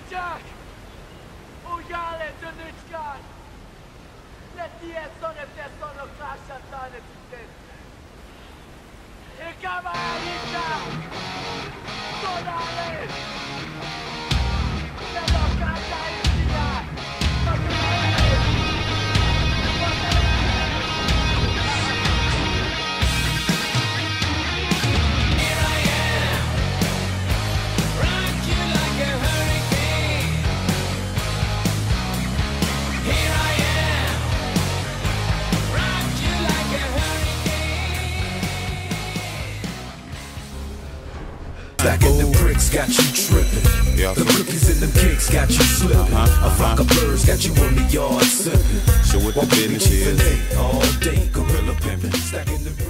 Jack! Oh, Jale, to Nitschkan! Let the son of the son of Clash and Son of Dead. Here come Alita! Son Allen! The Locata is here! Stacking the bricks got you tripping. The cookies and the cakes got you slipping. A flock of birds got you on the yard sipping. So what the business is? All day, gorilla pimping. Stacking the